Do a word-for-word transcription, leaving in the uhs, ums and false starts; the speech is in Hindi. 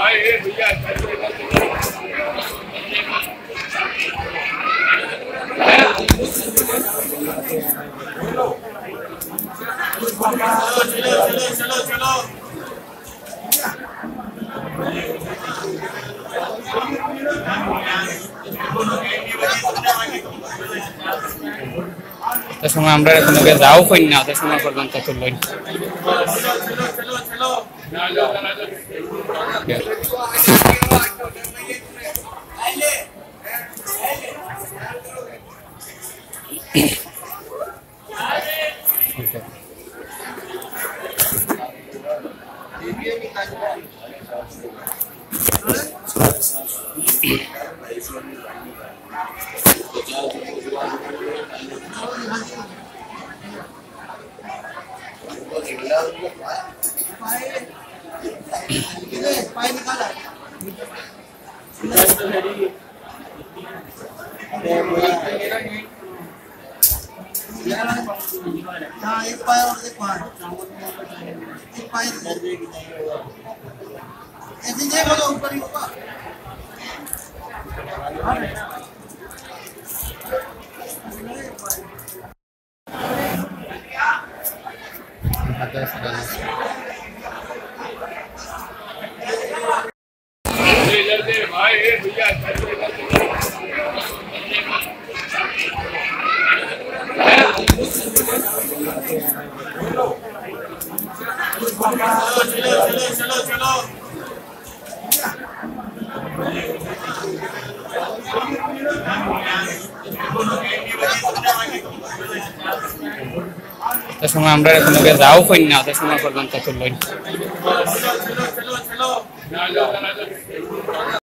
चलो चलो चलो तो समय আমরা কোনো কে যাও কই না তো সময় পর্যন্ত তুলই চলো চলো আইলে पाए निकाला हाँ एक पाए और एक पाए एक पाए ऐसे देखो तो ऊपर ही होगा भाई भैया चलो चलो चलो तो समय আমরা কোনো কে যাও কই না তো সময় পর্যন্ত তুলই চলো চলো চলো